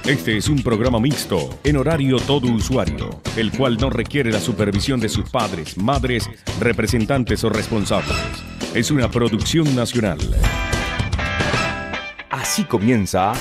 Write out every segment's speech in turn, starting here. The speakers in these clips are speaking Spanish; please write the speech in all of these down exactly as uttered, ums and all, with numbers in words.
Este es un programa mixto, en horario todo usuario, el cual no requiere la supervisión de sus padres, madres, representantes o responsables. Es una producción nacional. Así comienza...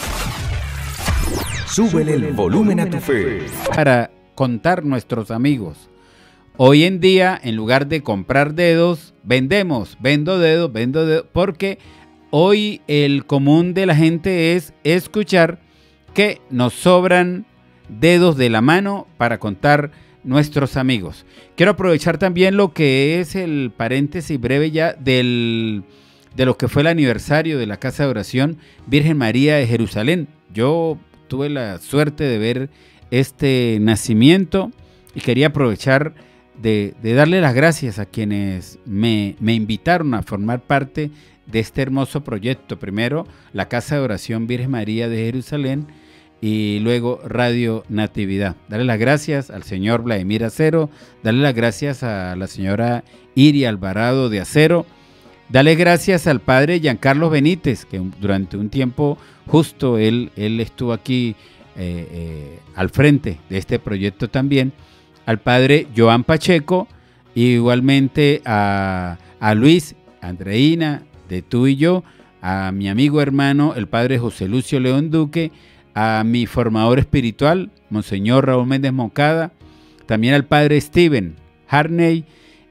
Súbele el volumen a tu fe. Para contar nuestros amigos. Hoy en día, en lugar de comprar dedos, vendemos. Vendo dedos, vendo dedos, porque hoy el común de la gente es escuchar que nos sobran dedos de la mano para contar nuestros amigos. Quiero aprovechar también lo que es el paréntesis breve ya del, de lo que fue el aniversario de la Casa de Oración Virgen María de Jerusalén. Yo tuve la suerte de ver este nacimiento y quería aprovechar de, de darle las gracias a quienes me, me invitaron a formar parte de este hermoso proyecto. Primero, la Casa de Oración Virgen María de Jerusalén y luego Radio Natividad. Darle las gracias al señor Vladimir Acero, darle las gracias a la señora Iria Alvarado de Acero, darle gracias al padre Giancarlo Benítez, que durante un tiempo justo él, él estuvo aquí eh, eh, al frente de este proyecto también, al padre Joan Pacheco, igualmente a, a Luis, Andreina, de tú y yo, a mi amigo hermano, el padre José Lucio León Duque, a mi formador espiritual, Monseñor Raúl Méndez Moncada, también al padre Steven Harney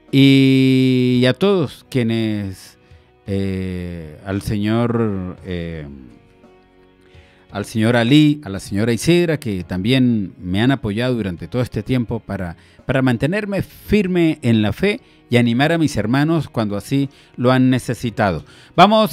y a todos quienes, eh, al señor, eh, al señor Ali, a la señora Isidra, que también me han apoyado durante todo este tiempo para, para mantenerme firme en la fe y animar a mis hermanos cuando así lo han necesitado. Vamos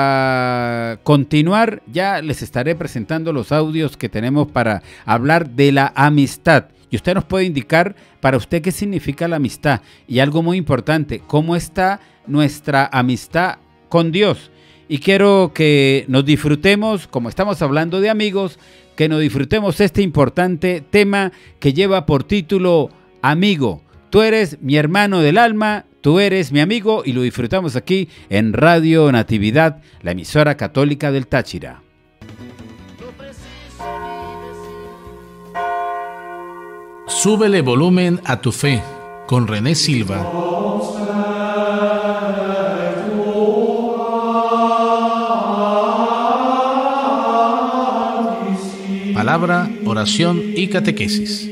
a continuar, ya les estaré presentando los audios que tenemos para hablar de la amistad. Y usted nos puede indicar para usted qué significa la amistad. Y algo muy importante, cómo está nuestra amistad con Dios. Y quiero que nos disfrutemos, como estamos hablando de amigos, que nos disfrutemos este importante tema que lleva por título Amigo. Tú eres mi hermano del alma, tú eres mi amigo, y lo disfrutamos aquí en Radio Natividad, la emisora católica del Táchira. Súbele volumen a tu fe con René Silva. Palabra, oración y catequesis.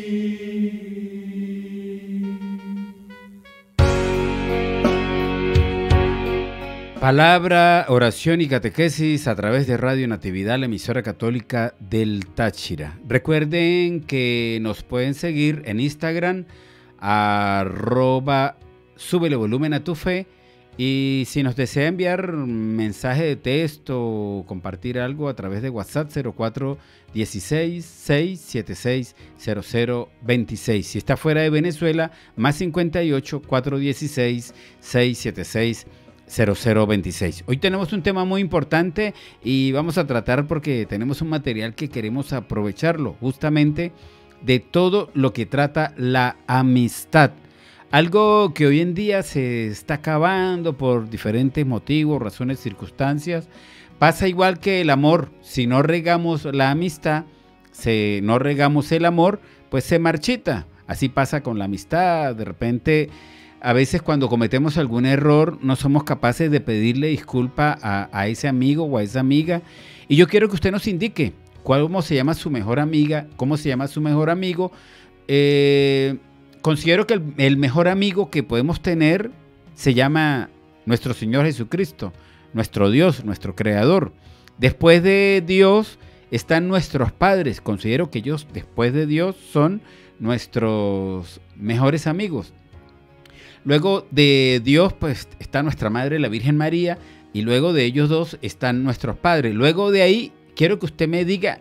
Palabra, oración y catequesis a través de Radio Natividad, la emisora católica del Táchira. Recuerden que nos pueden seguir en Instagram, arroba súbele volumen a tu fe. Y si nos desea enviar mensaje de texto o compartir algo a través de WhatsApp, cero cuatro uno seis, seis siete seis, cero cero dos seis. Si está fuera de Venezuela, más cincuenta y ocho, cuatrocientos dieciséis, seiscientos setenta y seis, cero cero veintiséis. Hoy tenemos un tema muy importante y vamos a tratar, porque tenemos un material que queremos aprovecharlo, justamente de todo lo que trata la amistad. Algo que hoy en día se está acabando por diferentes motivos, razones, circunstancias. Pasa igual que el amor. Si no regamos la amistad, si no regamos el amor, pues se marchita. Así pasa con la amistad. De repente, a veces cuando cometemos algún error, no somos capaces de pedirle disculpa a, a ese amigo o a esa amiga. Y yo quiero que usted nos indique cómo se llama su mejor amiga, cómo se llama su mejor amigo. Eh... Considero que el, el mejor amigo que podemos tener se llama nuestro Señor Jesucristo, nuestro Dios, nuestro Creador. Después de Dios están nuestros padres. Considero que ellos, después de Dios, son nuestros mejores amigos. Luego de Dios, pues, está nuestra Madre, la Virgen María, y luego de ellos dos están nuestros padres. Luego de ahí, quiero que usted me diga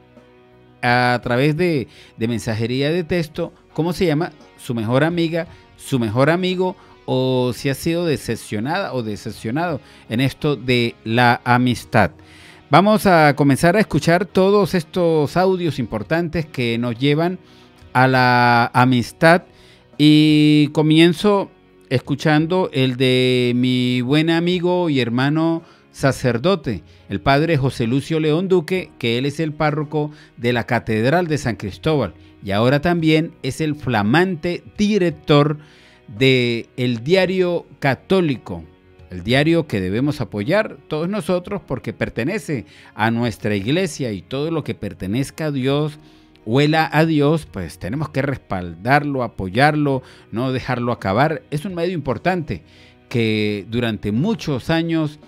a través de, de mensajería de texto cómo se llama su mejor amiga, su mejor amigo, o si ha sido decepcionada o decepcionado en esto de la amistad. Vamos a comenzar a escuchar todos estos audios importantes que nos llevan a la amistad, y comienzo escuchando el de mi buen amigo y hermano sacerdote, el padre José Lucio León Duque, que él es el párroco de la Catedral de San Cristóbal y ahora también es el flamante director de El Diario Católico, el diario que debemos apoyar todos nosotros porque pertenece a nuestra iglesia, y todo lo que pertenezca a Dios, huela a Dios, pues tenemos que respaldarlo, apoyarlo, no dejarlo acabar. Es un medio importante que durante muchos años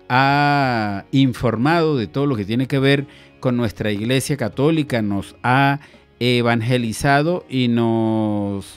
ha informado de todo lo que tiene que ver con nuestra iglesia católica, nos ha evangelizado y nos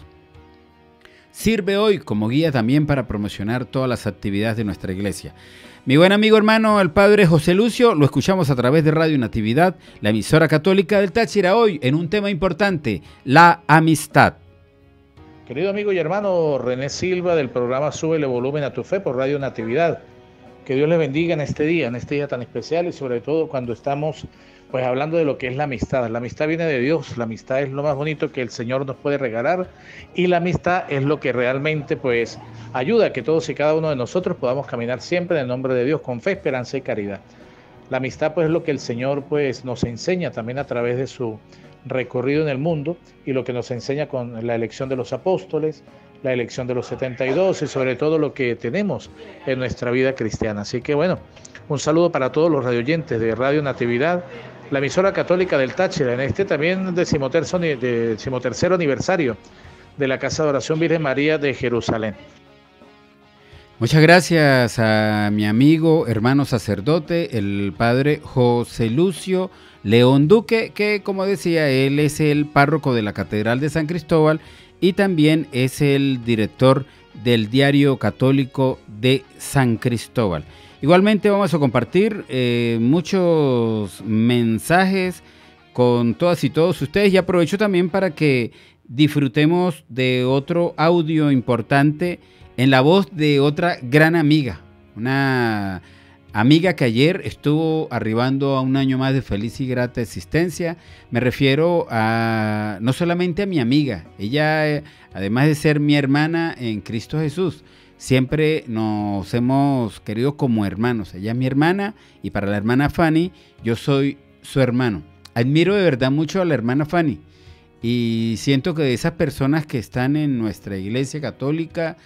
sirve hoy como guía también para promocionar todas las actividades de nuestra iglesia. Mi buen amigo hermano, el padre José Lucio, lo escuchamos a través de Radio Natividad, la emisora católica del Táchira, hoy en un tema importante, la amistad. Querido amigo y hermano René Silva del programa Súbele Volumen a tu Fe por Radio Natividad. Que Dios les bendiga en este día, en este día tan especial, y sobre todo cuando estamos pues hablando de lo que es la amistad. La amistad viene de Dios, la amistad es lo más bonito que el Señor nos puede regalar, y la amistad es lo que realmente pues ayuda a que todos y cada uno de nosotros podamos caminar siempre en el nombre de Dios con fe, esperanza y caridad. La amistad pues es lo que el Señor pues nos enseña también a través de su recorrido en el mundo, y lo que nos enseña con la elección de los apóstoles, la elección de los setenta y dos, y sobre todo lo que tenemos en nuestra vida cristiana. Así que bueno, un saludo para todos los radioyentes de Radio Natividad, la emisora católica del Táchira, en este también decimotercer, decimotercer aniversario de la Casa de Oración Virgen María de Jerusalén. Muchas gracias a mi amigo, hermano sacerdote, el padre José Lucio León Duque, que como decía, él es el párroco de la Catedral de San Cristóbal y también es el director del Diario Católico de San Cristóbal. Igualmente vamos a compartir eh, muchos mensajes con todas y todos ustedes, y aprovecho también para que disfrutemos de otro audio importante en la voz de otra gran amiga, una amiga que ayer estuvo arribando a un año más de feliz y grata existencia. Me refiero a no solamente a mi amiga, ella eh, además de ser mi hermana en Cristo Jesús, siempre nos hemos querido como hermanos. Ella es mi hermana, y para la hermana Fanny yo soy su hermano. Admiro de verdad mucho a la hermana Fanny, y siento que de esas personas que están en nuestra iglesia católica,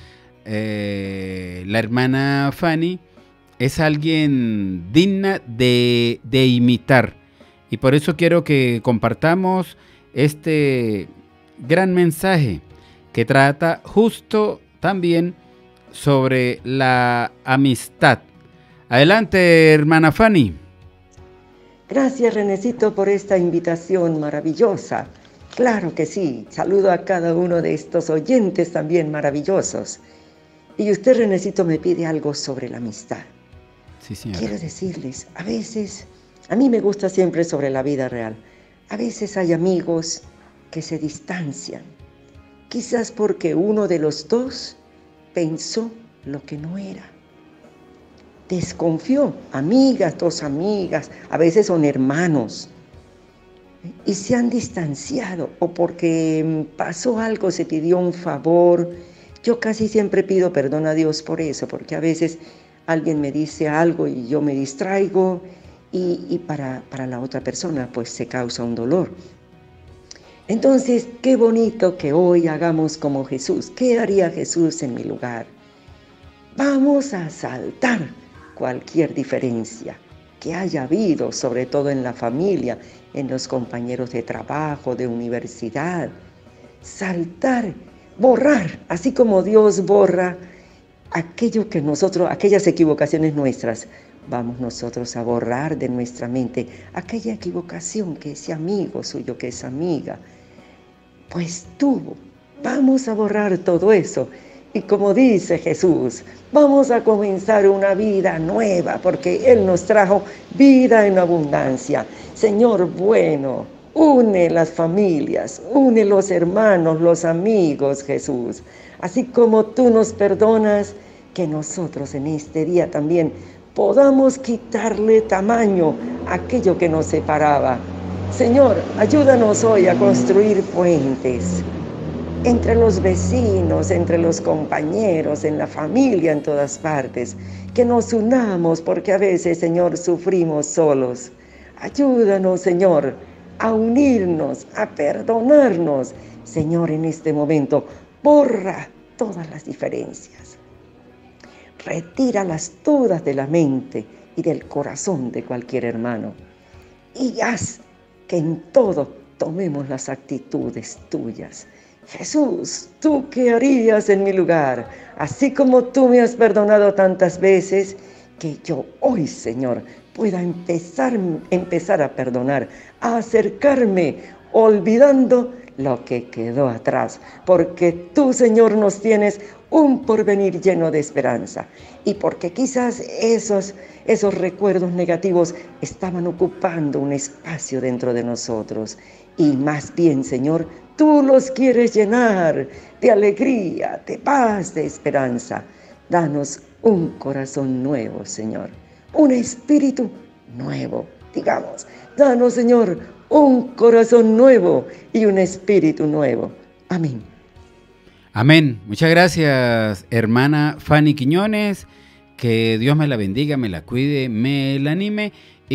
eh, la hermana Fanny es alguien digna de, de imitar, y por eso quiero que compartamos este gran mensaje que trata justo también sobre la amistad. Adelante, hermana Fanny. Gracias, Renecito, por esta invitación maravillosa. Claro que sí, saludo a cada uno de estos oyentes también maravillosos. Y usted, Renecito, me pide algo sobre la amistad. Sí, señora. Quiero decirles, a veces, a mí me gusta siempre sobre la vida real, a veces hay amigos que se distancian, quizás porque uno de los dos pensó lo que no era. Desconfió, amigas, dos amigas, a veces son hermanos, y se han distanciado, o porque pasó algo, se pidió un favor. Yo casi siempre pido perdón a Dios por eso, porque a veces alguien me dice algo y yo me distraigo, y, y para, para la otra persona pues se causa un dolor. Entonces, qué bonito que hoy hagamos como Jesús. ¿Qué haría Jesús en mi lugar? Vamos a saltar cualquier diferencia que haya habido, sobre todo en la familia, en los compañeros de trabajo, de universidad. Saltar, borrar, así como Dios borra aquello que nosotros, aquellas equivocaciones nuestras, vamos nosotros a borrar de nuestra mente aquella equivocación que ese amigo suyo, que esa amiga, pues tuvo. Vamos a borrar todo eso. Y como dice Jesús, vamos a comenzar una vida nueva, porque Él nos trajo vida en abundancia. Señor bueno, une las familias, une los hermanos, los amigos, Jesús. Así como tú nos perdonas, que nosotros en este día también podamos quitarle tamaño a aquello que nos separaba. Señor, ayúdanos hoy a construir puentes. entre los vecinos, entre los compañeros, en la familia, en todas partes. Que nos unamos porque a veces, Señor, sufrimos solos. Ayúdanos, Señor, a unirnos, a perdonarnos. Señor, en este momento, borra todas las diferencias. Retíralas todas de la mente y del corazón de cualquier hermano. Y haz que en todo tomemos las actitudes tuyas. Jesús, ¿tú qué harías en mi lugar? Así como tú me has perdonado tantas veces, que yo hoy, Señor, pueda empezar, empezar a perdonar, a acercarme, olvidando lo que quedó atrás, porque tú, Señor, nos tienes un porvenir lleno de esperanza, y porque quizás esos, esos recuerdos negativos estaban ocupando un espacio dentro de nosotros, y más bien, Señor, tú los quieres llenar de alegría, de paz, de esperanza. Danos un corazón nuevo, Señor, un espíritu nuevo, digamos. Danos, Señor, un corazón nuevo y un espíritu nuevo. Amén. Amén. Muchas gracias, hermana Fanny Quiñones. Que Dios me la bendiga, me la cuide, me la anime.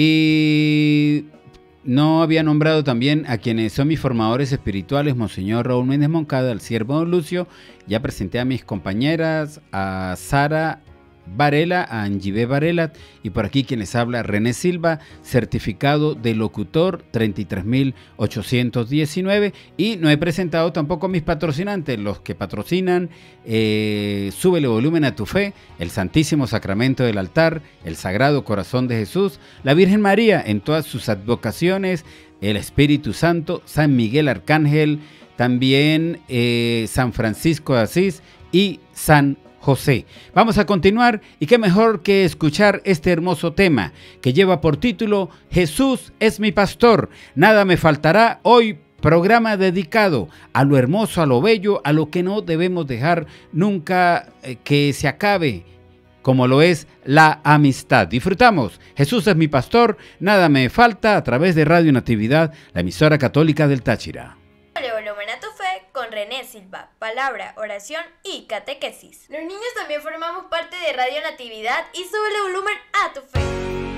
Y no había nombrado también a quienes son mis formadores espirituales, Monseñor Raúl Méndez Moncada, al siervo Don Lucio. Ya presenté a mis compañeras, a Sara Varela, a Angivé Varela, y por aquí quien les habla, René Silva, certificado de locutor treinta y tres mil ochocientos diecinueve, y no he presentado tampoco a mis patrocinantes, los que patrocinan eh, Súbele Volumen a tu Fe, el Santísimo Sacramento del Altar, el Sagrado Corazón de Jesús, la Virgen María en todas sus advocaciones, el Espíritu Santo, San Miguel Arcángel, también eh, San Francisco de Asís y San José. Vamos a continuar, y qué mejor que escuchar este hermoso tema que lleva por título Jesús es mi pastor, nada me faltará. Hoy programa dedicado a lo hermoso, a lo bello, a lo que no debemos dejar nunca eh, que se acabe, como lo es la amistad. Disfrutamos Jesús es mi pastor, nada me falta, a través de Radio Natividad, la emisora católica del Táchira. Volumen a tu Fe con René Silva, palabra, oración y catequesis. Los niños también formamos parte de Radio Natividad y súbele volumen a tu fe.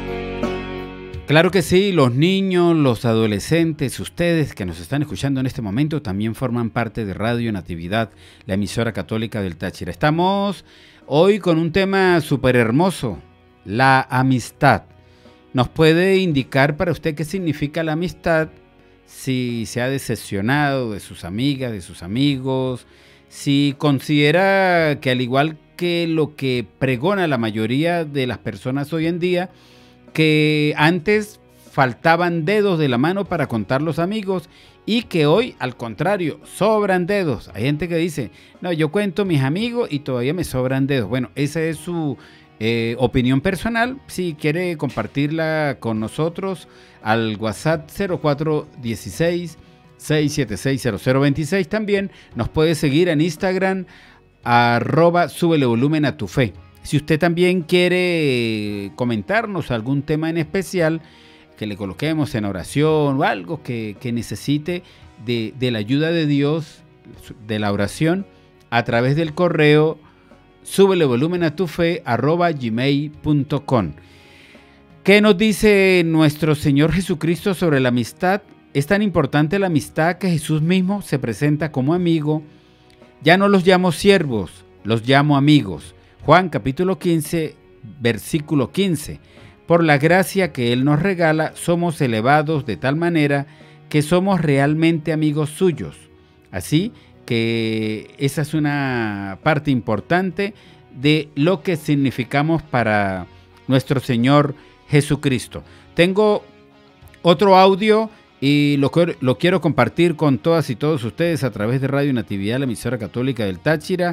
Claro que sí, los niños, los adolescentes, ustedes que nos están escuchando en este momento también forman parte de Radio Natividad, la emisora católica del Táchira. Estamos hoy con un tema súper hermoso, la amistad. ¿Nos puede indicar para usted qué significa la amistad? Si se ha decepcionado de sus amigas, de sus amigos, si considera que al igual que lo que pregona la mayoría de las personas hoy en día, que antes faltaban dedos de la mano para contar los amigos y que hoy al contrario sobran dedos. Hay gente que dice, no, yo cuento mis amigos y todavía me sobran dedos. Bueno, esa es su eh, opinión personal. Si quiere compartirla con nosotros, al WhatsApp cero cuatro uno seis, seis siete seis, cero cero dos seis. También nos puede seguir en Instagram, arroba súbele volumen a tu fe. Si usted también quiere comentarnos algún tema en especial, que le coloquemos en oración o algo que, que necesite de, de la ayuda de Dios, de la oración, a través del correo súbele volumen a tu fe, arroba gmail punto com. ¿Qué nos dice nuestro Señor Jesucristo sobre la amistad? Es tan importante la amistad que Jesús mismo se presenta como amigo. Ya no los llamo siervos, los llamo amigos. Juan capítulo quince, versículo quince. Por la gracia que Él nos regala, somos elevados de tal manera que somos realmente amigos suyos. Así que esa es una parte importante de lo que significamos para nuestro Señor Jesucristo. Tengo otro audio y lo, lo quiero compartir con todas y todos ustedes a través de Radio Natividad, la emisora católica del Táchira,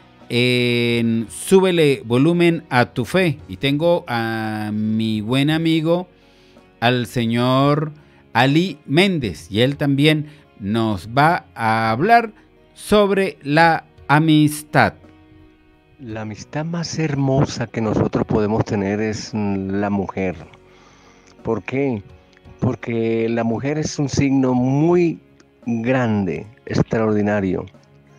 en Súbele Volumen a tu Fe. Y tengo a mi buen amigo, al señor Ali Méndez, y él también nos va a hablar sobre la amistad. La amistad más hermosa que nosotros podemos tener es la mujer. ¿Por qué? Porque la mujer es un signo muy grande, extraordinario,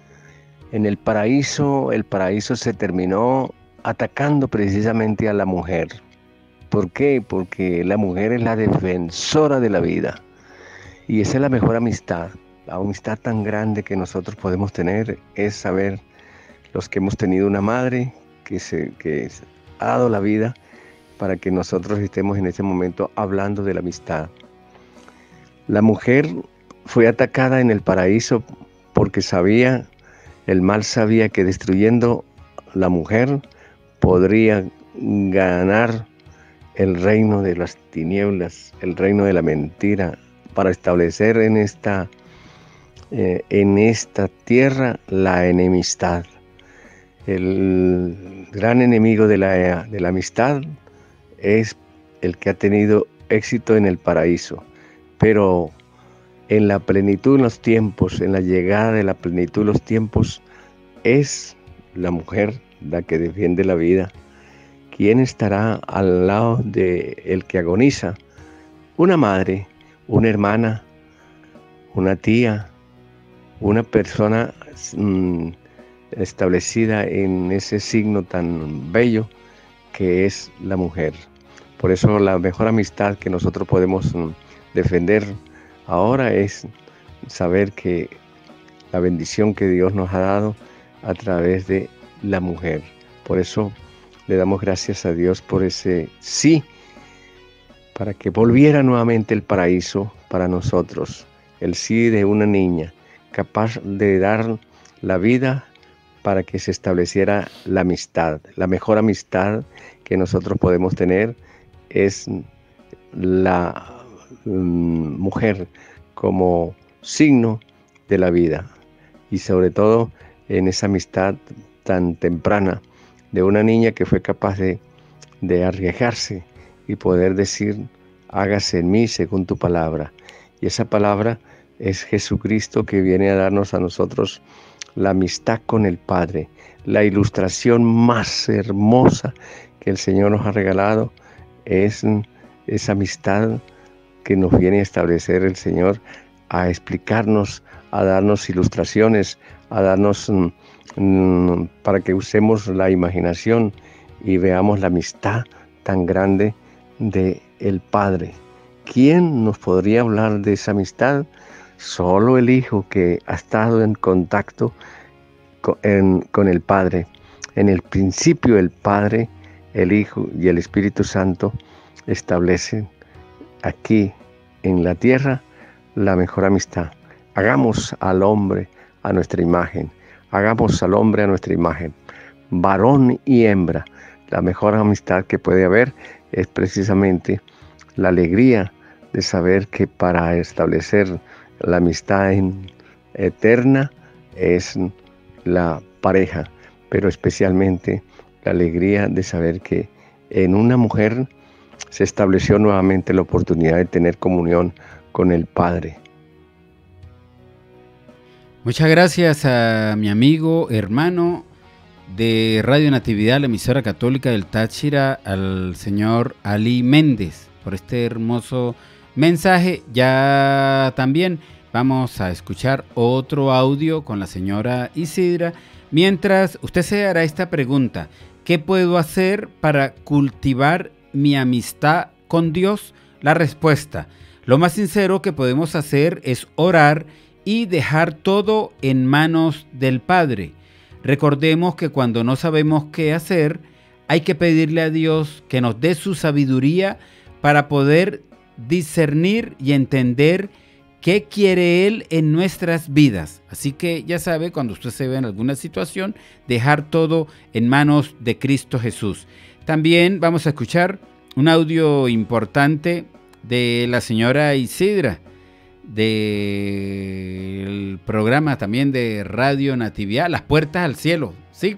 En el paraíso, el paraíso se terminó atacando precisamente a la mujer. ¿Por qué? Porque la mujer es la defensora de la vida. Y esa es la mejor amistad. La amistad tan grande que nosotros podemos tener es saber los que hemos tenido una madre que, se, que ha dado la vida para que nosotros estemos en este momento hablando de la amistad. La mujer fue atacada en el paraíso porque sabía, el mal sabía que destruyendo la mujer podría ganar el reino de las tinieblas, el reino de la mentira, para establecer en esta, eh, en esta tierra la enemistad. El gran enemigo de la, de la amistad es el que ha tenido éxito en el paraíso, pero en la plenitud de los tiempos, en la llegada de la plenitud de los tiempos, es la mujer la que defiende la vida. ¿Quién estará al lado del que agoniza? Una madre, una hermana, una tía, una persona mmm, establecida en ese signo tan bello que es la mujer. Por eso la mejor amistad que nosotros podemos mmm, defender ahora es saber que la bendición que Dios nos ha dado a través de la mujer. Por eso le damos gracias a Dios por ese sí, para que volviera nuevamente el paraíso para nosotros. El sí de una niña capaz de dar la vida para que se estableciera la amistad. La mejor amistad que nosotros podemos tener es la um, mujer como signo de la vida, y sobre todo en esa amistad tan temprana de una niña que fue capaz de, de arriesgarse y poder decir: hágase en mí según tu palabra. Y esa palabra es Jesucristo, que viene a darnos a nosotros la amistad con el Padre, la ilustración más hermosa que el Señor nos ha regalado es esa amistad que nos viene a establecer el Señor, a explicarnos, a darnos ilustraciones, a darnos mmm, para que usemos la imaginación y veamos la amistad tan grande de el Padre. ¿Quién nos podría hablar de esa amistad? Solo el Hijo, que ha estado en contacto con, en, con el Padre. En el principio el Padre, el Hijo y el Espíritu Santo establecen aquí en la tierra la mejor amistad. Hagamos al hombre a nuestra imagen. Hagamos al hombre a nuestra imagen. Varón y hembra. La mejor amistad que puede haber es precisamente la alegría de saber que para establecer la amistad en, eterna es la pareja, pero especialmente la alegría de saber que en una mujer se estableció nuevamente la oportunidad de tener comunión con el Padre. Muchas gracias a mi amigo, hermano de Radio Natividad, la emisora católica del Táchira, al señor Ali Méndez, por este hermoso mensaje. Ya también vamos a escuchar otro audio con la señora Isidra. Mientras usted se hará esta pregunta: ¿qué puedo hacer para cultivar mi amistad con Dios? La respuesta: lo más sincero que podemos hacer es orar y dejar todo en manos del Padre. Recordemos que cuando no sabemos qué hacer, hay que pedirle a Dios que nos dé su sabiduría para poder discernir y entender qué quiere Él en nuestras vidas. Así que ya sabe, cuando usted se ve en alguna situación, dejar todo en manos de Cristo Jesús. También vamos a escuchar un audio importante de la señora Isidra, del programa también de Radio Natividad, Las Puertas al Cielo, ¿sí?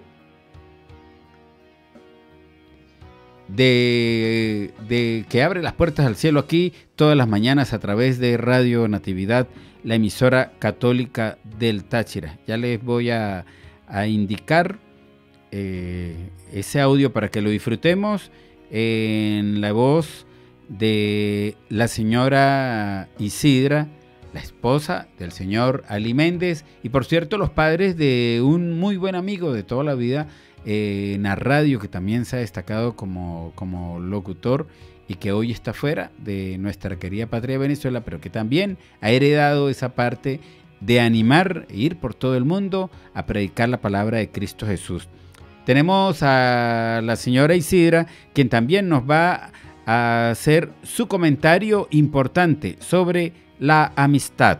De, de que abre las puertas al cielo aquí todas las mañanas a través de Radio Natividad, la emisora católica del Táchira. Ya les voy a, a indicar eh, ese audio para que lo disfrutemos en la voz de la señora Isidra, la esposa del señor Ali Méndez, y por cierto los padres de un muy buen amigo de toda la vida eh, en la radio, que también se ha destacado como, como locutor y que hoy está fuera de nuestra querida patria Venezuela, pero que también ha heredado esa parte de animar e ir por todo el mundo a predicar la palabra de Cristo Jesús. Tenemos a la señora Isidra, quien también nos va a hacer su comentario importante sobre la amistad.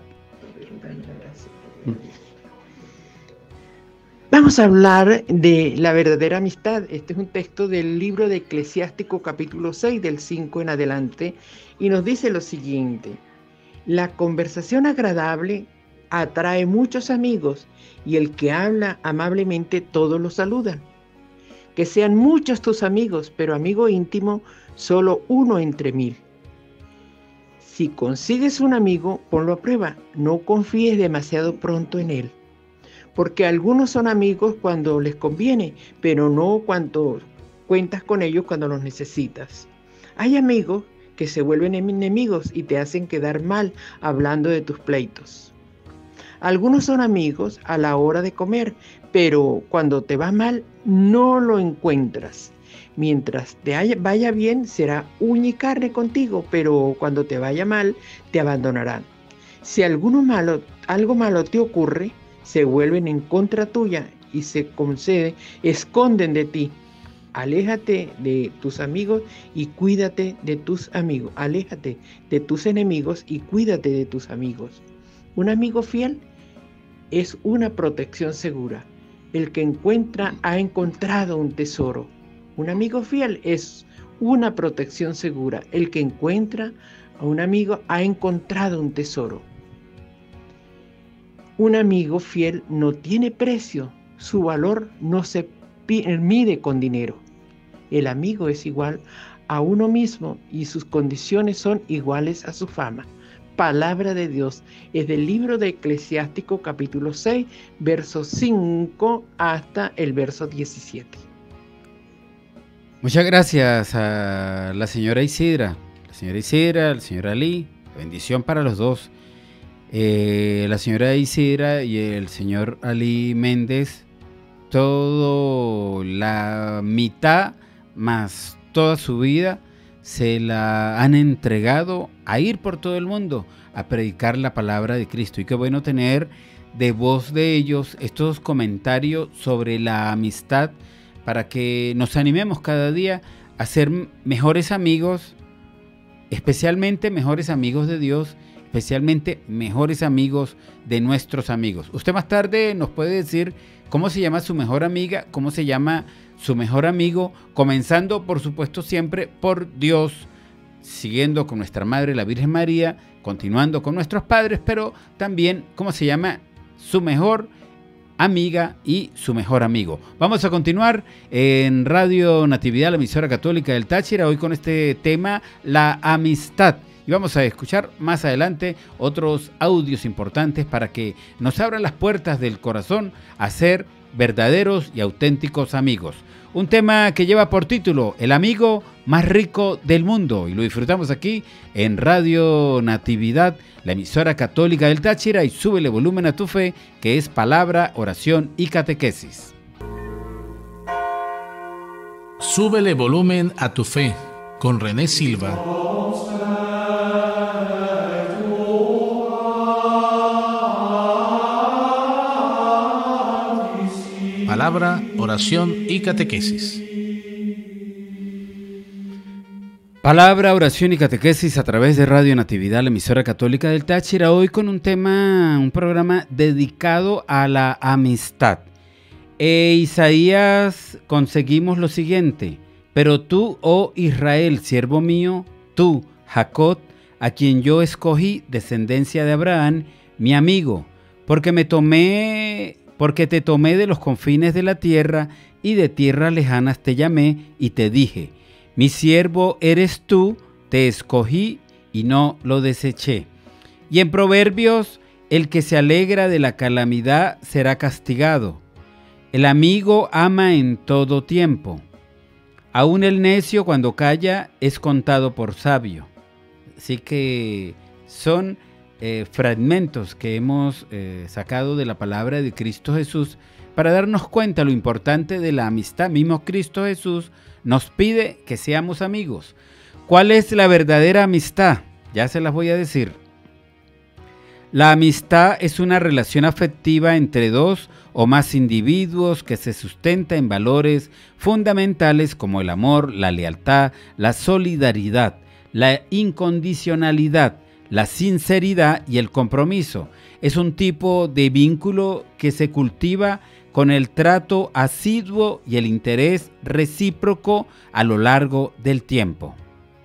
Vamos a hablar de la verdadera amistad. Este es un texto del libro de Eclesiástico capítulo seis, del cinco en adelante, y nos dice lo siguiente: la conversación agradable atrae muchos amigos, y el que habla amablemente todos lo saludan. Que sean muchos tus amigos, pero amigo íntimo, solo uno entre mil. Si consigues un amigo, ponlo a prueba, no confíes demasiado pronto en él, porque algunos son amigos cuando les conviene, pero no cuando cuentas con ellos cuando los necesitas. Hay amigos que se vuelven enemigos y te hacen quedar mal hablando de tus pleitos. Algunos son amigos a la hora de comer, pero cuando te va mal no lo encuentras. Mientras te haya, vaya bien, será uña y carne contigo, pero cuando te vaya mal, te abandonarán. Si alguno malo, algo malo te ocurre, se vuelven en contra tuya y se concede, esconden de ti. Aléjate de tus amigos y cuídate de tus amigos. Aléjate de tus enemigos y cuídate de tus amigos. Un amigo fiel es una protección segura. El que encuentra ha encontrado un tesoro. Un amigo fiel es una protección segura. El que encuentra a un amigo ha encontrado un tesoro. Un amigo fiel no tiene precio. Su valor no se mide con dinero. El amigo es igual a uno mismo y sus condiciones son iguales a su fama. Palabra de Dios es del libro de Eclesiástico capítulo seis, verso cinco hasta el verso diecisiete. Muchas gracias a la señora Isidra, la señora Isidra, el señor Ali, bendición para los dos. Eh, la señora Isidra y el señor Ali Méndez, todo la mitad más toda su vida se la han entregado a ir por todo el mundo a predicar la palabra de Cristo. Y qué bueno tener de voz de ellos estos comentarios sobre la amistad para que nos animemos cada día a ser mejores amigos, especialmente mejores amigos de Dios, especialmente mejores amigos de nuestros amigos. Usted más tarde nos puede decir cómo se llama su mejor amiga, cómo se llama su mejor amigo, comenzando por supuesto siempre por Dios, siguiendo con nuestra Madre la Virgen María, continuando con nuestros padres, pero también cómo se llama su mejor amiga y su mejor amigo. Vamos a continuar en Radio Natividad, la emisora católica del Táchira, hoy con este tema, la amistad. Y vamos a escuchar más adelante otros audios importantes para que nos abran las puertas del corazón a ser verdaderos y auténticos amigos. Un tema que lleva por título El amigo más rico del mundo, y lo disfrutamos aquí en Radio Natividad, la emisora católica del Táchira, y súbele volumen a tu fe, que es palabra, oración y catequesis. Súbele volumen a tu fe con René Silva. Palabra, oración y catequesis. Palabra, oración y catequesis a través de Radio Natividad, la emisora católica del Táchira, hoy con un tema, un programa dedicado a la amistad. E Isaías conseguimos lo siguiente: pero tú, oh Israel, siervo mío, tú, Jacob, a quien yo escogí, descendencia de Abraham, mi amigo, porque me tomé... porque te tomé de los confines de la tierra y de tierras lejanas te llamé y te dije, mi siervo eres tú, te escogí y no lo deseché. Y en Proverbios, el que se alegra de la calamidad será castigado. El amigo ama en todo tiempo. Aún el necio cuando calla es contado por sabio. Así que son eh, fragmentos que hemos eh, sacado de la palabra de Cristo Jesús para darnos cuenta lo importante de la amistad. Mismo Cristo Jesús nos pide que seamos amigos. ¿Cuál es la verdadera amistad? Ya se las voy a decir. La amistad es una relación afectiva entre dos o más individuos que se sustenta en valores fundamentales como el amor, la lealtad, la solidaridad, la incondicionalidad, la sinceridad y el compromiso. Es un tipo de vínculo que se cultiva con el trato asiduo y el interés recíproco a lo largo del tiempo.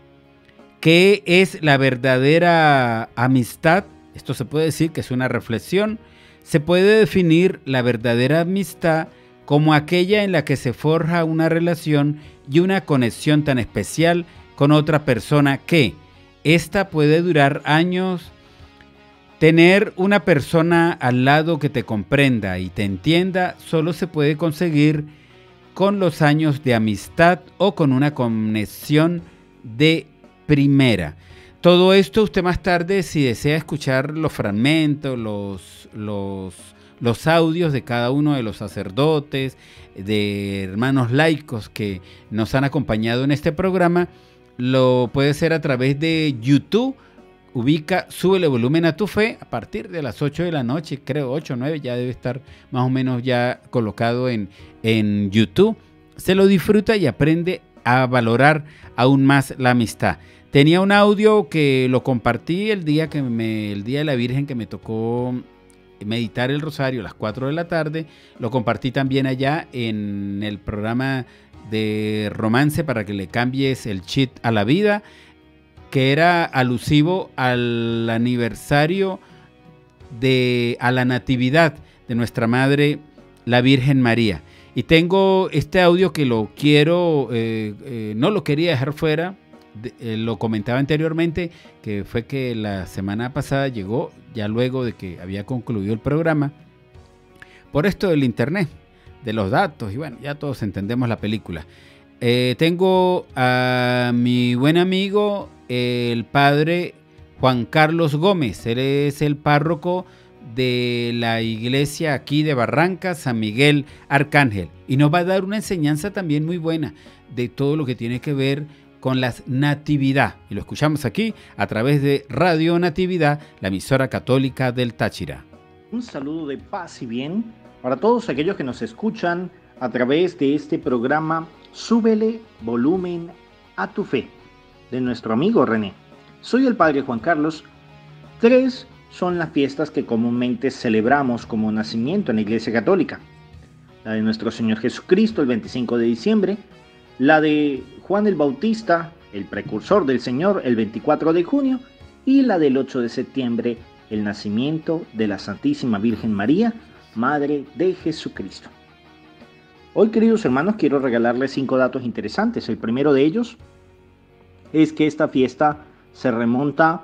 ¿Qué es la verdadera amistad? Esto se puede decir que es una reflexión. Se puede definir la verdadera amistad como aquella en la que se forja una relación y una conexión tan especial con otra persona que ésta puede durar años. Tener una persona al lado que te comprenda y te entienda solo se puede conseguir con los años de amistad o con una conexión de primera. Todo esto usted más tarde, si desea escuchar los fragmentos, los, los, los audios de cada uno de los sacerdotes, de hermanos laicos que nos han acompañado en este programa, lo puede hacer a través de YouTube. Ubica Súbele Volumen a tu Fe a partir de las ocho de la noche, creo ocho o nueve, ya debe estar más o menos ya colocado en, en YouTube. Se lo disfruta y aprende a valorar aún más la amistad. Tenía un audio que lo compartí el día, que me, el día de la Virgen, que me tocó meditar el rosario a las cuatro de la tarde. Lo compartí también allá en el programa de Romance para que le cambies el chip a la vida, que era alusivo al aniversario de a la natividad de nuestra Madre, la Virgen María. Y tengo este audio que lo quiero, eh, eh, no lo quería dejar fuera, de, eh, lo comentaba anteriormente, que fue que la semana pasada llegó, ya luego de que había concluido el programa, por esto del internet, de los datos, y bueno, ya todos entendemos la película. Eh, tengo a mi buen amigo, el padre Juan Carlos Gómez. Él es el párroco de la iglesia aquí de Barranca, San Miguel Arcángel, y nos va a dar una enseñanza también muy buena de todo lo que tiene que ver con la natividad, y lo escuchamos aquí a través de Radio Natividad, la emisora católica del Táchira. Un saludo de paz y bien para todos aquellos que nos escuchan a través de este programa Súbele Volumen a tu Fe, de nuestro amigo René. Soy el padre Juan Carlos. Tres son las fiestas que comúnmente celebramos como nacimiento en la Iglesia Católica. La de nuestro Señor Jesucristo el veinticinco de diciembre, la de Juan el Bautista, el precursor del Señor, el veinticuatro de junio, y la del ocho de septiembre, el nacimiento de la Santísima Virgen María, Madre de Jesucristo. Hoy, queridos hermanos, quiero regalarles cinco datos interesantes. El primero de ellos es que esta fiesta se remonta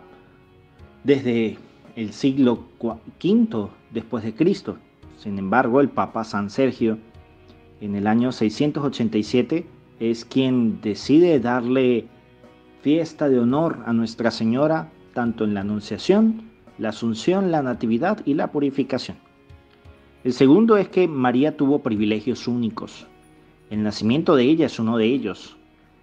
desde el siglo quinto después de Cristo. Sin embargo, el Papa San Sergio, en el año seiscientos ochenta y siete, es quien decide darle fiesta de honor a Nuestra Señora, tanto en la Anunciación, la Asunción, la Natividad y la Purificación. El segundo es que María tuvo privilegios únicos. El nacimiento de ella es uno de ellos.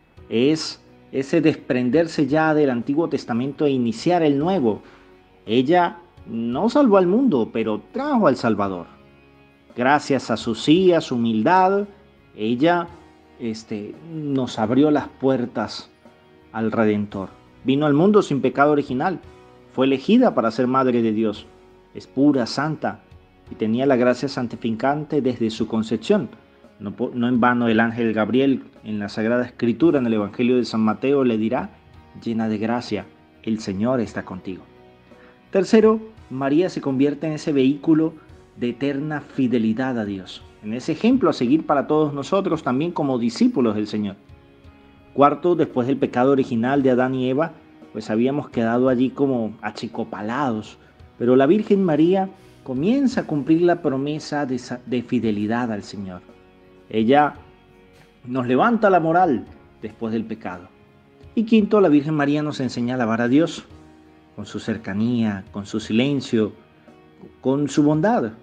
Es ese desprenderse ya del Antiguo Testamento e iniciar el Nuevo. Ella no salvó al mundo, pero trajo al Salvador. Gracias a su sí, a su humildad, ella este, nos abrió las puertas al Redentor. Vino al mundo sin pecado original. Fue elegida para ser Madre de Dios. Es pura, santa, y tenía la gracia santificante desde su concepción. No, no en vano el ángel Gabriel en la Sagrada Escritura, en el Evangelio de San Mateo, le dirá: llena de gracia, el Señor está contigo. Tercero, María se convierte en ese vehículo de eterna fidelidad a Dios, en ese ejemplo a seguir para todos nosotros también como discípulos del Señor. Cuarto, después del pecado original de Adán y Eva, pues habíamos quedado allí como achicopalados, pero la Virgen María comienza a cumplir la promesa de, de fidelidad al Señor. Ella nos levanta la moral después del pecado. Y quinto, la Virgen María nos enseña a alabar a Dios. con su cercanía, con su silencio, con su bondad.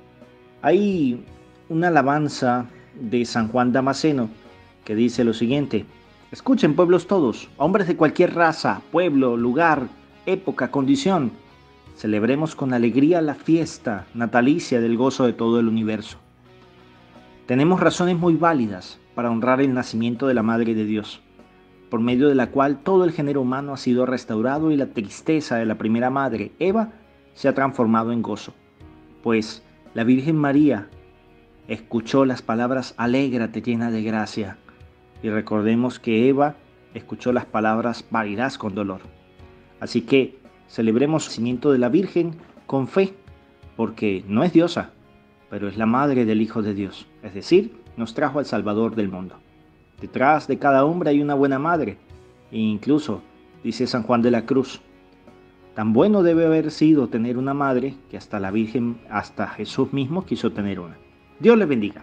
Hay una alabanza de San Juan Damasceno que dice lo siguiente: escuchen, pueblos todos, hombres de cualquier raza, pueblo, lugar, época, condición, celebremos con alegría la fiesta natalicia del gozo de todo el universo. Tenemos razones muy válidas para honrar el nacimiento de la Madre de Dios, por medio de la cual todo el género humano ha sido restaurado y la tristeza de la primera madre, Eva, se ha transformado en gozo. Pues la Virgen María escuchó las palabras «Alégrate, llena de gracia», y recordemos que Eva escuchó las palabras «Parirás con dolor». Así que celebremos el nacimiento de la Virgen con fe, porque no es diosa, pero es la madre del Hijo de Dios, es decir, nos trajo al Salvador del mundo. Detrás de cada hombre hay una buena madre, e incluso, dice San Juan de la Cruz, tan bueno debe haber sido tener una madre que hasta la Virgen, hasta Jesús mismo quiso tener una. Dios les bendiga.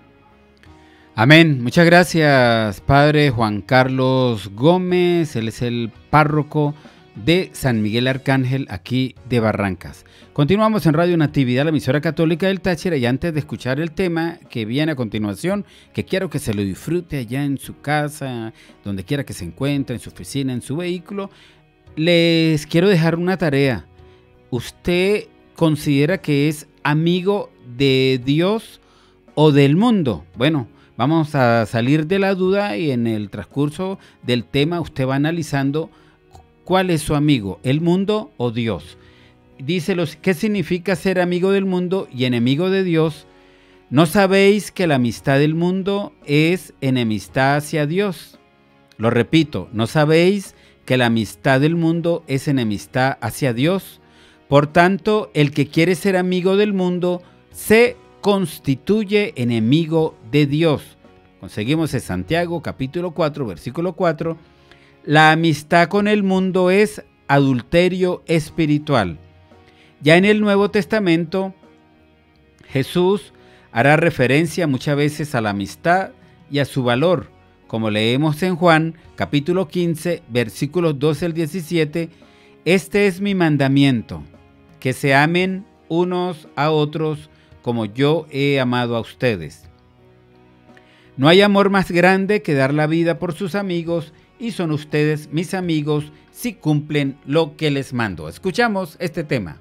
Amén. Muchas gracias, Padre Juan Carlos Gómez. Él es el párroco de San Miguel Arcángel, aquí de Barrancas. Continuamos en Radio Natividad, la emisora católica del Táchira, y antes de escuchar el tema que viene a continuación, que quiero que se lo disfrute allá en su casa, donde quiera que se encuentre, en su oficina, en su vehículo, les quiero dejar una tarea. ¿Usted considera que es amigo de Dios o del mundo? Bueno, vamos a salir de la duda y en el transcurso del tema usted va analizando cuál es su amigo, el mundo o Dios. Dice los, ¿qué significa ser amigo del mundo y enemigo de Dios? ¿No sabéis que la amistad del mundo es enemistad hacia Dios? Lo repito, ¿no sabéis que la amistad del mundo es enemistad hacia Dios? Por tanto, el que quiere ser amigo del mundo se constituye enemigo de Dios. Conseguimos en Santiago capítulo cuatro, versículo cuatro. La amistad con el mundo es adulterio espiritual. Ya en el Nuevo Testamento, Jesús hará referencia muchas veces a la amistad y a su valor, como leemos en Juan capítulo quince, versículos doce al diecisiete. Este es mi mandamiento, que se amen unos a otros como yo he amado a ustedes. No hay amor más grande que dar la vida por sus amigos, y son ustedes mis amigos si cumplen lo que les mando. Escuchamos este tema.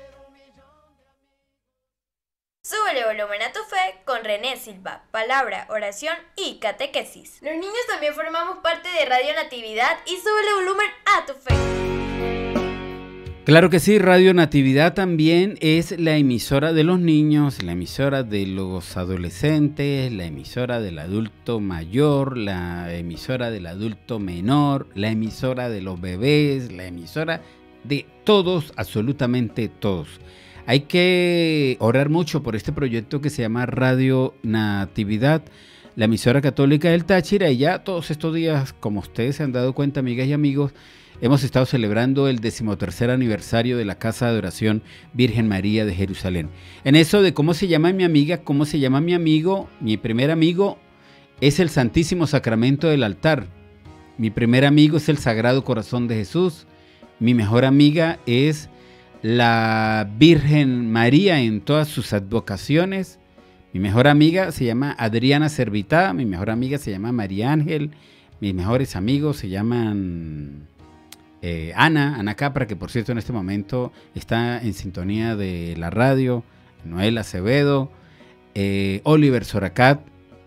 Súbele volumen a tu fe con René Silva, palabra, oración y catequesis. Los niños también formamos parte de Radio Natividad y súbele volumen a tu fe. Claro que sí, Radio Natividad también es la emisora de los niños, la emisora de los adolescentes, la emisora del adulto mayor, la emisora del adulto menor, la emisora de los bebés, la emisora de todos, absolutamente todos. Hay que orar mucho por este proyecto que se llama Radio Natividad, la emisora católica del Táchira, y ya todos estos días, como ustedes se han dado cuenta, amigas y amigos, hemos estado celebrando el decimotercer aniversario de la Casa de Oración Virgen María de Jerusalén. En eso de cómo se llama mi amiga, cómo se llama mi amigo, mi primer amigo es el Santísimo Sacramento del altar. Mi primer amigo es el Sagrado Corazón de Jesús. Mi mejor amiga es la Virgen María en todas sus advocaciones. Mi mejor amiga se llama Adriana Servitá, mi mejor amiga se llama María Ángel, mis mejores amigos se llaman eh, Ana, Ana Capra, que por cierto en este momento está en sintonía de la radio, Noel Acevedo, eh, Oliver Soracat,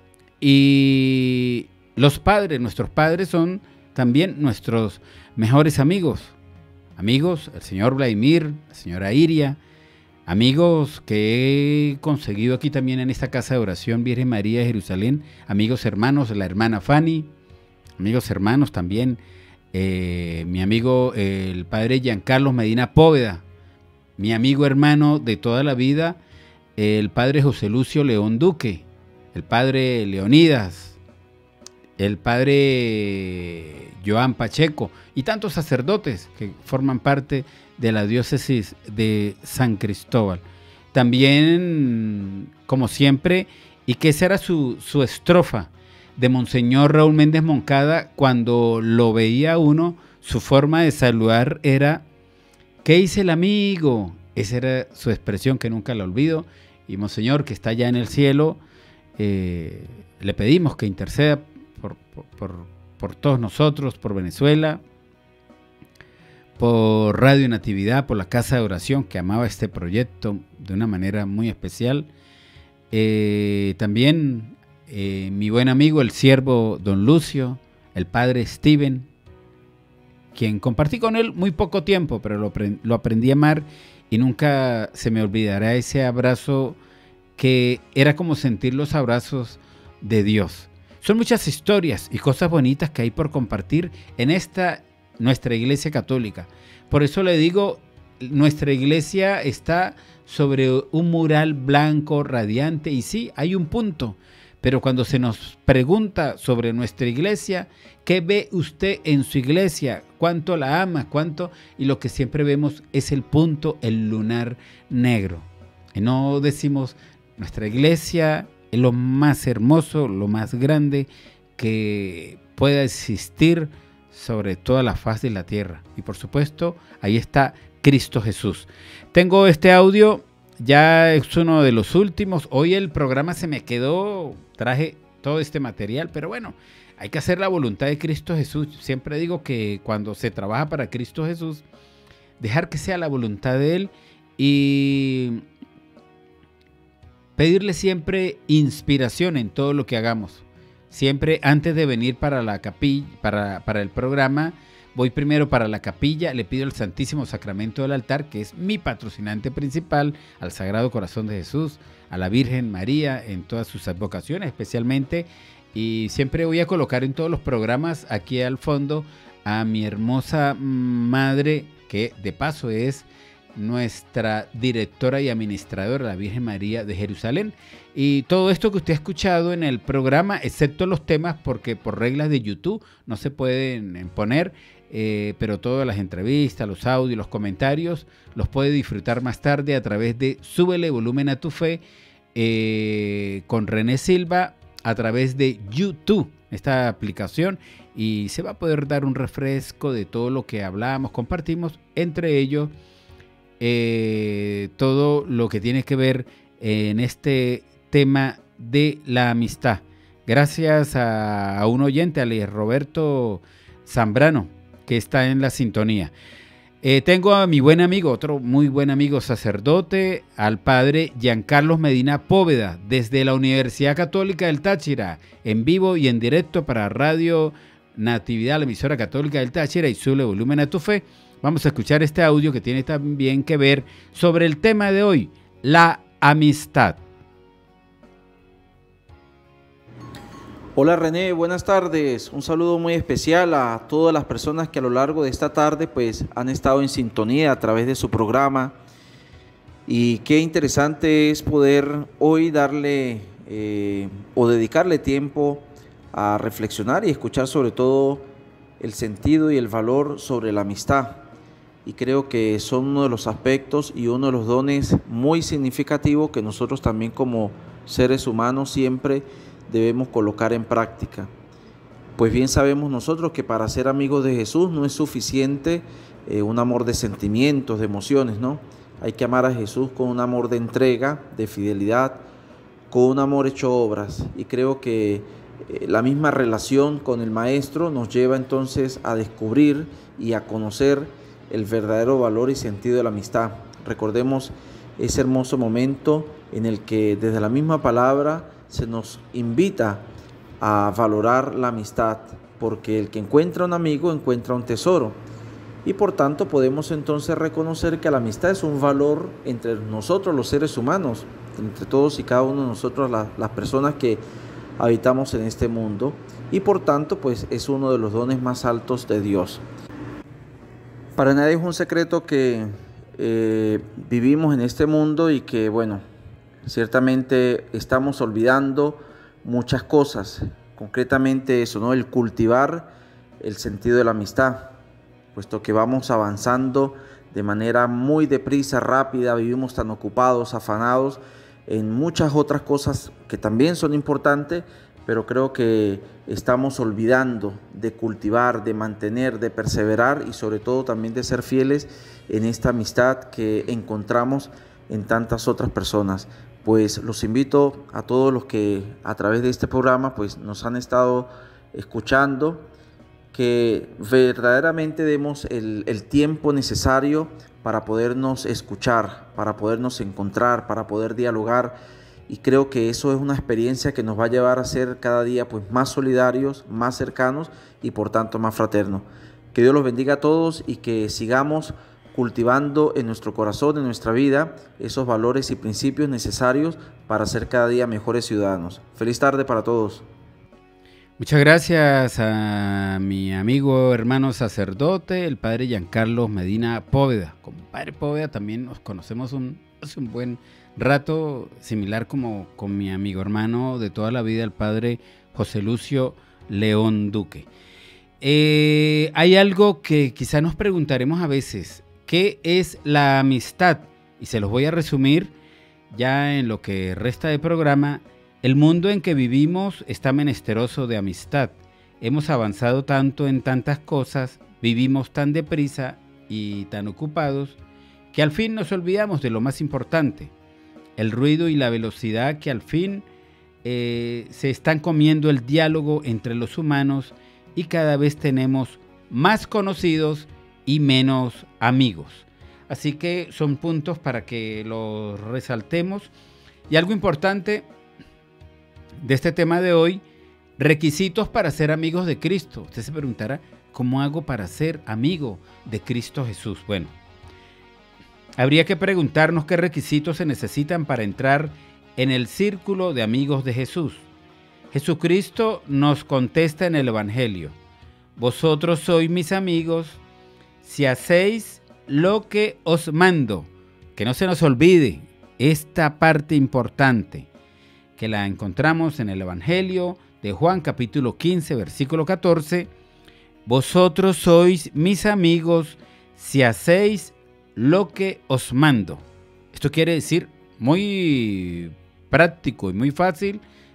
y los padres, nuestros padres son también nuestros mejores amigos. Amigos, el señor Vladimir, la señora Iria, amigos que he conseguido aquí también en esta Casa de Oración Virgen María de Jerusalén, amigos hermanos, la hermana Fanny, amigos hermanos también, eh, mi amigo eh, el padre Giancarlo Medina Póveda, mi amigo hermano de toda la vida, eh, el padre José Lucio León Duque, el padre Leonidas, el padre Joan Pacheco y tantos sacerdotes que forman parte de la diócesis de San Cristóbal. También, como siempre, y que esa era su, su estrofa de Monseñor Raúl Méndez Moncada, cuando lo veía uno, su forma de saludar era ¿Qué dice el amigo? Esa era su expresión que nunca la olvido. Y Monseñor, que está allá en el cielo, eh, le pedimos que interceda por, por, por, por todos nosotros, por Venezuela, por Radio Natividad, por la Casa de Oración, que amaba este proyecto de una manera muy especial. Eh, también eh, mi buen amigo, el siervo Don Lucio, el padre Steven, quien compartí con él muy poco tiempo, pero lo, lo aprendí a amar y nunca se me olvidará ese abrazo que era como sentir los abrazos de Dios. Son muchas historias y cosas bonitas que hay por compartir en esta nuestra iglesia católica. Por eso le digo, nuestra iglesia está sobre un mural blanco radiante y sí, hay un punto. Pero cuando se nos pregunta sobre nuestra iglesia, ¿qué ve usted en su iglesia? ¿Cuánto la ama? ¿Cuánto? Y lo que siempre vemos es el punto, el lunar negro. Y no decimos, nuestra iglesia es lo más hermoso, lo más grande que pueda existir sobre toda la faz de la tierra. Y por supuesto, ahí está Cristo Jesús. Tengo este audio, ya es uno de los últimos. Hoy el programa se me quedó, traje todo este material, pero bueno, hay que hacer la voluntad de Cristo Jesús. Siempre digo que cuando se trabaja para Cristo Jesús, dejar que sea la voluntad de Él y pedirle siempre inspiración en todo lo que hagamos. Siempre antes de venir para la capilla, para, para el programa, voy primero para la capilla, le pido al Santísimo Sacramento del altar, que es mi patrocinante principal, al Sagrado Corazón de Jesús, a la Virgen María en todas sus advocaciones especialmente, y siempre voy a colocar en todos los programas aquí al fondo a mi hermosa madre, que de paso es nuestra directora y administradora, la Virgen María de Jerusalén. Y todo esto que usted ha escuchado en el programa, excepto los temas, porque por reglas de YouTube no se pueden poner, eh, pero todas las entrevistas, los audios, los comentarios, los puede disfrutar más tarde a través de Súbele Volumen a tu Fe, eh, con René Silva, a través de YouTube, esta aplicación, y se va a poder dar un refresco de todo lo que hablamos, compartimos, entre ellos eh, todo lo que tiene que ver en este tema de la amistad. Gracias a, a un oyente, a Roberto Zambrano, que está en la sintonía. Eh, tengo a mi buen amigo, otro muy buen amigo sacerdote, al padre Giancarlos Medina Póveda, desde la Universidad Católica del Táchira, en vivo y en directo para Radio Natividad, la emisora católica del Táchira, y Súbele Volumen a tu Fe. Vamos a escuchar este audio que tiene también que ver sobre el tema de hoy, la amistad. Hola René, buenas tardes. Un saludo muy especial a todas las personas que a lo largo de esta tarde pues han estado en sintonía a través de su programa. Y qué interesante es poder hoy darle eh, o dedicarle tiempo a reflexionar y escuchar sobre todo el sentido y el valor sobre la amistad. Y creo que son uno de los aspectos y uno de los dones muy significativos que nosotros también como seres humanos siempre debemos colocar en práctica. Pues bien sabemos nosotros que para ser amigos de Jesús no es suficiente eh, un amor de sentimientos, de emociones, ¿no? Hay que amar a Jesús con un amor de entrega, de fidelidad, con un amor hecho obras. Y creo que eh, la misma relación con el Maestro nos lleva entonces a descubrir y a conocer el verdadero valor y sentido de la amistad. Recordemos ese hermoso momento en el que desde la misma palabra se nos invita a valorar la amistad, porque el que encuentra un amigo encuentra un tesoro. Y por tanto podemos entonces reconocer que la amistad es un valor entre nosotros los seres humanos, entre todos y cada uno de nosotros, la, las personas que habitamos en este mundo, y por tanto pues es uno de los dones más altos de Dios. Para nadie es un secreto que eh, vivimos en este mundo y que bueno, ciertamente estamos olvidando muchas cosas, concretamente eso, ¿no? El cultivar el sentido de la amistad, puesto que vamos avanzando de manera muy deprisa, rápida, vivimos tan ocupados, afanados en muchas otras cosas que también son importantes, pero creo que estamos olvidando de cultivar, de mantener, de perseverar y sobre todo también de ser fieles en esta amistad que encontramos en tantas otras personas. Pues los invito a todos los que a través de este programa pues nos han estado escuchando, que verdaderamente demos el, el tiempo necesario para podernos escuchar, para podernos encontrar, para poder dialogar, y creo que eso es una experiencia que nos va a llevar a ser cada día pues más solidarios, más cercanos y por tanto más fraternos. Que Dios los bendiga a todos y que sigamos cultivando en nuestro corazón, en nuestra vida, esos valores y principios necesarios para ser cada día mejores ciudadanos. Feliz tarde para todos. Muchas gracias a mi amigo, hermano sacerdote, el padre Giancarlo Medina Póveda. Como padre Póveda también nos conocemos un, hace un buen rato, similar como con mi amigo hermano de toda la vida, el padre José Lucio León Duque. Eh, hay algo que quizá nos preguntaremos a veces, ¿qué es la amistad? Y se los voy a resumir ya en lo que resta de programa. El mundo en que vivimos está menesteroso de amistad. Hemos avanzado tanto en tantas cosas, vivimos tan deprisa y tan ocupados, que al fin nos olvidamos de lo más importante. El ruido y la velocidad que al fin eh, se están comiendo el diálogo entre los humanos, y cada vez tenemos más conocidos y menos amigos. Así que son puntos para que los resaltemos. Y algo importante de este tema de hoy, requisitos para ser amigos de Cristo. Usted se preguntará, ¿cómo hago para ser amigo de Cristo Jesús? Bueno, habría que preguntarnos qué requisitos se necesitan para entrar en el círculo de amigos de Jesús. Jesucristo nos contesta en el Evangelio: vosotros sois mis amigos si hacéis lo que os mando. Que no se nos olvide esta parte importante, que la encontramos en el Evangelio de Juan capítulo quince, versículo catorce. Vosotros sois mis amigos si hacéis lo que os mando. Esto quiere decir, muy práctico y muy fácil,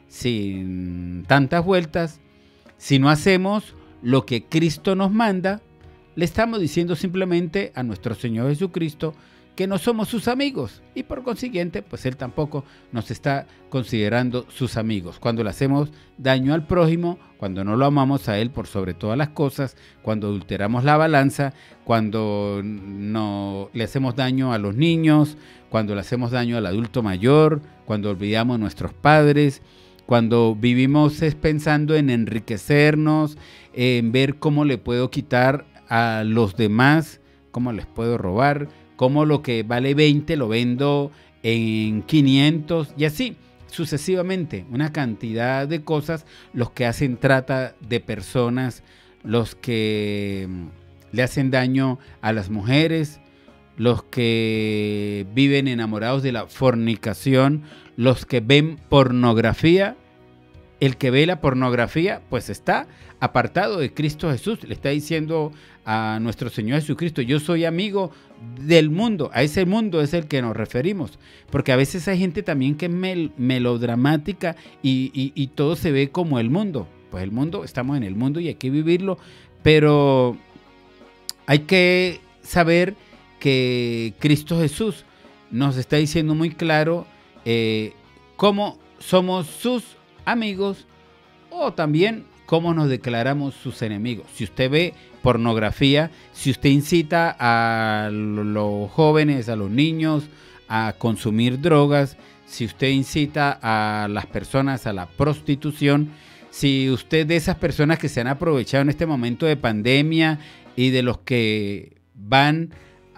sin tantas vueltas, si no hacemos lo que Cristo nos manda, le estamos diciendo simplemente a nuestro Señor Jesucristo que no somos sus amigos, y por consiguiente, pues Él tampoco nos está considerando sus amigos. Cuando le hacemos daño al prójimo, cuando no lo amamos a Él por sobre todas las cosas, cuando adulteramos la balanza, cuando no le hacemos daño a los niños, cuando le hacemos daño al adulto mayor, cuando olvidamos a nuestros padres, cuando vivimos es pensando en enriquecernos, en ver cómo le puedo quitar a los demás, cómo les puedo robar, cómo lo que vale veinte lo vendo en quinientos, y así sucesivamente, una cantidad de cosas, los que hacen trata de personas, los que le hacen daño a las mujeres, los que viven enamorados de la fornicación, los que ven pornografía. El que ve la pornografía pues está apartado de Cristo Jesús. Le está diciendo a nuestro Señor Jesucristo: yo soy amigo del mundo. A ese mundo es el que nos referimos, porque a veces hay gente también que es mel melodramática y, y, y todo se ve como el mundo. Pues el mundo, estamos en el mundo y hay que vivirlo, pero hay que saber que Cristo Jesús nos está diciendo muy claro eh, cómo somos sus amigos, o también cómo nos declaramos sus enemigos. Si usted ve pornografía, si usted incita a los jóvenes, a los niños a consumir drogas, si usted incita a las personas a la prostitución, si usted de esas personas que se han aprovechado en este momento de pandemia y de los que van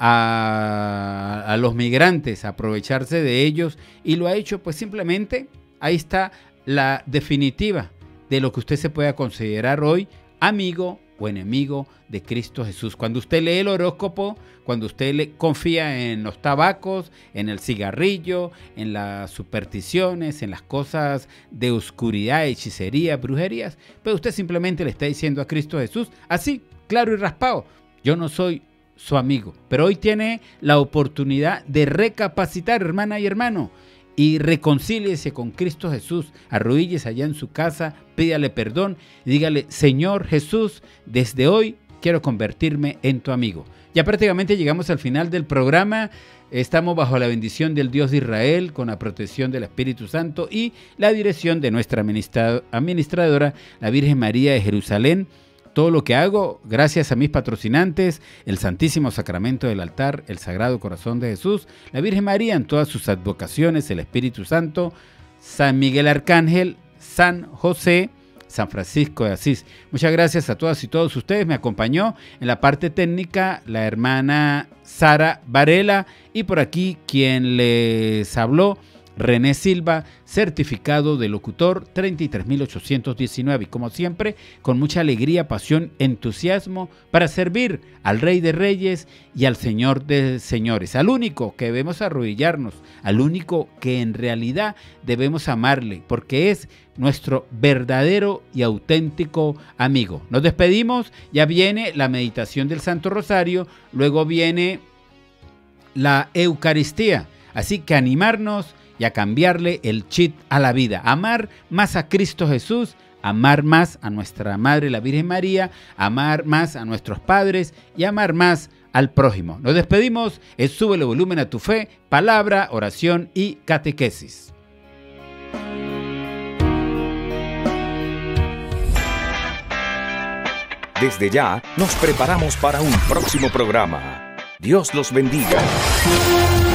a, a los migrantes a aprovecharse de ellos y lo ha hecho, pues simplemente ahí está la definitiva de lo que usted se pueda considerar hoy amigo o enemigo de Cristo Jesús. Cuando usted lee el horóscopo, cuando usted le confía en los tabacos, en el cigarrillo, en las supersticiones, en las cosas de oscuridad, hechicería, brujerías, pero usted simplemente le está diciendo a Cristo Jesús, así, claro y raspado: yo no soy su amigo. Pero hoy tiene la oportunidad de recapacitar, hermana y hermano, y reconcíliese con Cristo Jesús. Arrodíllese allá en su casa, pídale perdón y dígale: Señor Jesús, desde hoy quiero convertirme en tu amigo. Ya prácticamente llegamos al final del programa. Estamos bajo la bendición del Dios de Israel, con la protección del Espíritu Santo y la dirección de nuestra administradora, la Virgen María de Jerusalén. Todo lo que hago, gracias a mis patrocinantes, el Santísimo Sacramento del altar, el Sagrado Corazón de Jesús, la Virgen María en todas sus advocaciones, el Espíritu Santo, San Miguel Arcángel, San José, San Francisco de Asís. Muchas gracias a todas y todos ustedes. Me acompañó en la parte técnica la hermana Sara Varela y por aquí quien les habló, René Silva, certificado de locutor treinta y tres mil ochocientos diecinueve. Y como siempre, con mucha alegría, pasión, entusiasmo para servir al Rey de Reyes y al Señor de Señores, al único que debemos arrodillarnos, al único que en realidad debemos amarle, porque es nuestro verdadero y auténtico amigo. Nos despedimos, ya viene la meditación del Santo Rosario, luego viene la Eucaristía, así que animarnos y a cambiarle el chip a la vida, amar más a Cristo Jesús, amar más a nuestra Madre la Virgen María, amar más a nuestros padres y amar más al prójimo. Nos despedimos, es Súbele Volumen a tu Fe, palabra, oración y catequesis. Desde ya nos preparamos para un próximo programa. Dios los bendiga.